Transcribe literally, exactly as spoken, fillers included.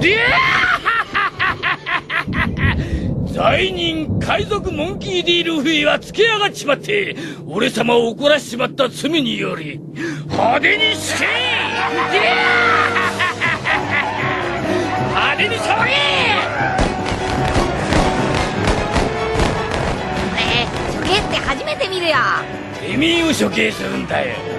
罪人海賊モンキー・ディ・ルフィはつけ上がっちまって俺様を怒らしちまった罪により派手に死け派手に騒げえー、処刑って初めて見るよ。 てめえを処刑するんだよ。